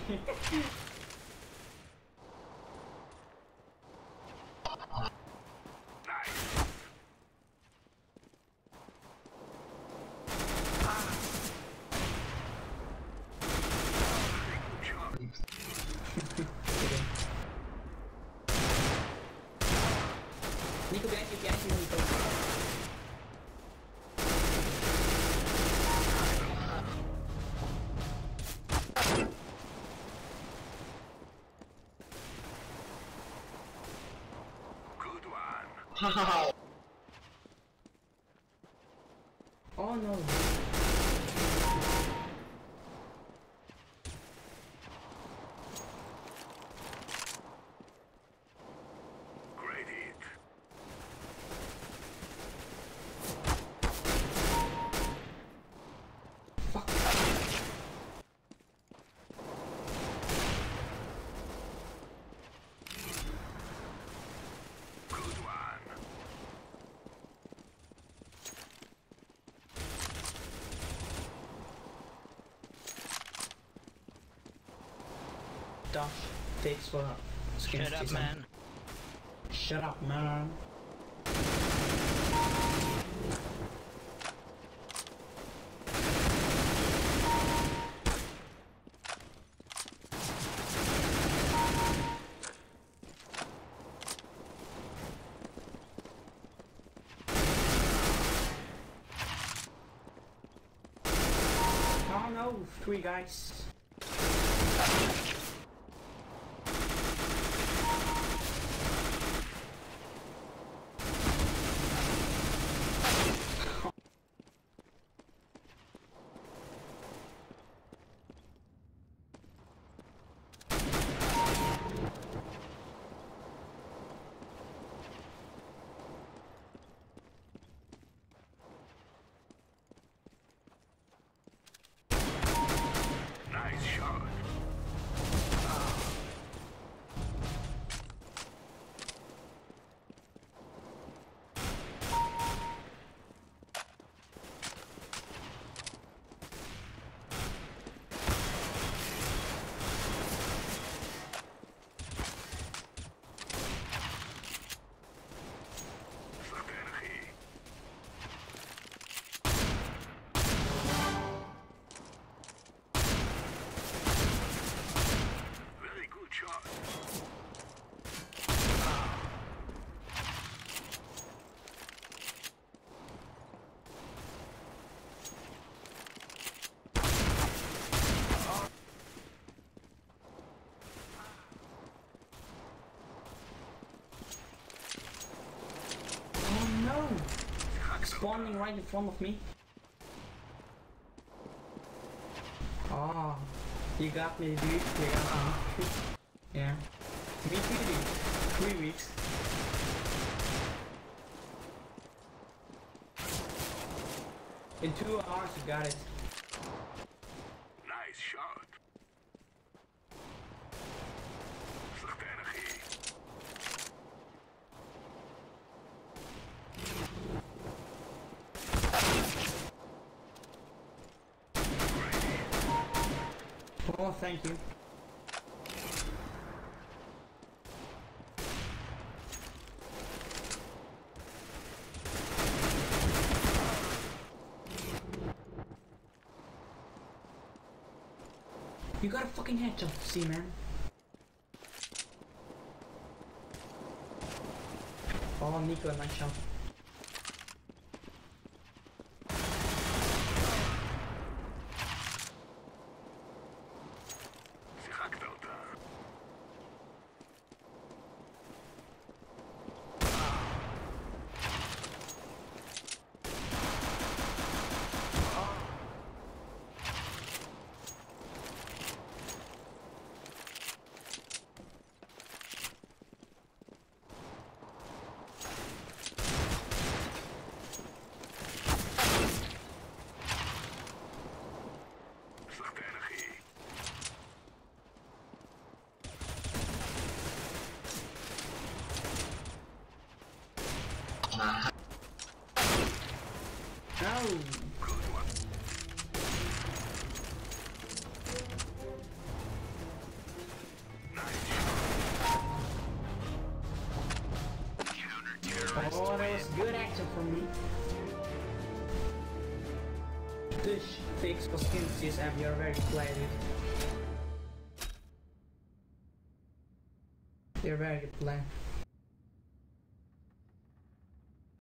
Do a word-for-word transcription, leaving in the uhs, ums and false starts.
Nico, behind you, behind you, Nico. Good one. Oh no. Great hit. Fuck. Good one. Dash takes for skin. Shut up, man. Shut up, man. Oh no, three guys. Nice shot. Slechte energie. Very good shot. Oh no! Spawning right in front of me. Oh, you got me, dude. You got me. Yeah. Me too, dude. Three weeks. In two hours, you got it. Nice shot. Slechte energie. Great hit. Oh, thank you. You got a fucking headshot, see, man. Oh, Nico, nice shot. Schakdelta. Slechte energie. No! Good one. Thanks for skin C S M, you're very play, dude. You're very good play.